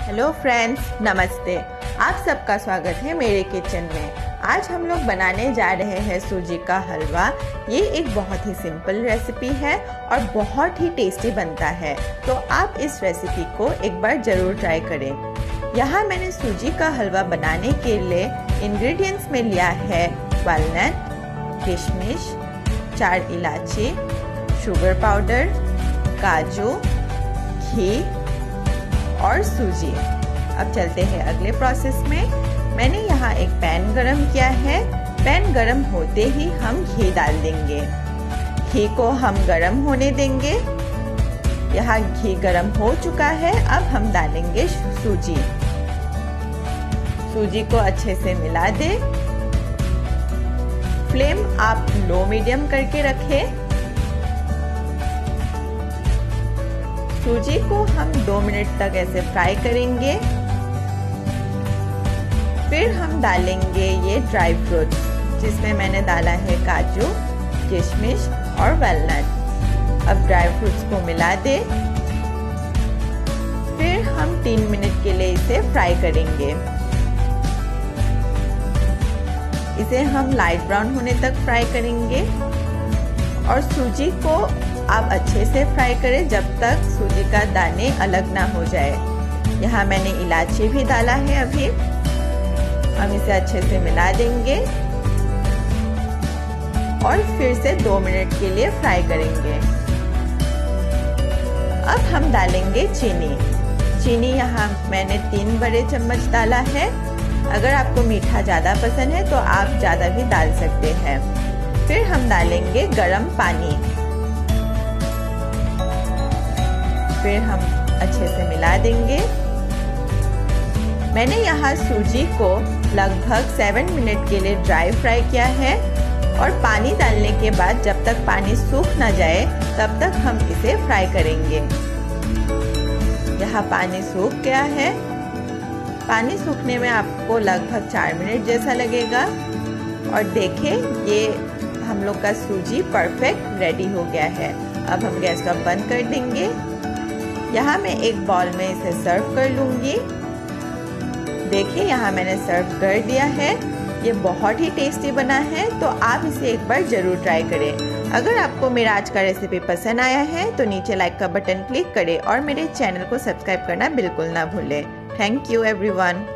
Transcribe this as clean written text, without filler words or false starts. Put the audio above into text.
Hello friends, नमस्ते। आप सबका स्वागत है मेरे किचन में। आज हम लोग बनाने जा रहे हैं सूजी का हलवा। ये एक बहुत ही सिंपल रेसिपी है और बहुत ही टेस्टी बनता है, तो आप इस रेसिपी को एक बार ज़रूर ट्राई करें। यहाँ मैंने सूजी का हलवा बनाने के लिए इंग्रेडिएंट्स में लिया है वालनट, किशमिश, 4 इलायची, शुगर पाउडर, काजू, घी और सूजी। अब चलते हैं अगले प्रोसेस में। मैंने यहाँ एक पैन गरम किया है। पैन गरम होते ही हम घी डाल देंगे। घी को हम गरम होने देंगे। यहाँ घी गरम हो चुका है। अब हम डालेंगे सूजी। सूजी को अच्छे से मिला दे। फ्लेम आप लो मीडियम करके रखें। सूजी को हम 2 मिनट तक ऐसे फ्राई करेंगे। फिर हम डालेंगे ये ड्राई फ्रूट्स, जिसमें मैंने डाला है काजू, किशमिश और वालनट। अब ड्राई फ्रूट्स को मिला दे। फिर हम 3 मिनट के लिए इसे फ्राई करेंगे। इसे हम लाइट ब्राउन होने तक फ्राई करेंगे और सूजी को आप अच्छे से फ्राई करें जब तक सूजी का दाने अलग ना हो जाए। यहाँ मैंने इलायची भी डाला है। अभी हम इसे अच्छे से मिला देंगे और फिर से 2 मिनट के लिए फ्राई करेंगे। अब हम डालेंगे चीनी। चीनी यहाँ मैंने 3 बड़े चम्मच डाला है। अगर आपको मीठा ज़्यादा पसंद है तो आप ज़्यादा भी डाल सकते हैं। फिर हम डालेंगे गर्म पानी। फिर हम अच्छे से मिला देंगे। मैंने यहाँ सूजी को लगभग 7 मिनट के लिए ड्राई फ्राई किया है और पानी डालने के बाद जब तक पानी सूख ना जाए तब तक हम इसे फ्राई करेंगे। यहाँ पानी सूख गया है। पानी सूखने में आपको लगभग 4 मिनट जैसा लगेगा। और देखें, ये हम लोग का सूजी परफेक्ट रेडी हो गया है। अब हम गैस स्टोव बंद कर देंगे। यहाँ मैं एक बाउल में इसे सर्व कर लूँगी। देखिए, यहाँ मैंने सर्व कर दिया है। ये बहुत ही टेस्टी बना है, तो आप इसे एक बार ज़रूर ट्राई करें। अगर आपको मेरा आज का रेसिपी पसंद आया है तो नीचे लाइक का बटन क्लिक करें और मेरे चैनल को सब्सक्राइब करना बिल्कुल ना भूलें। Thank you everyone.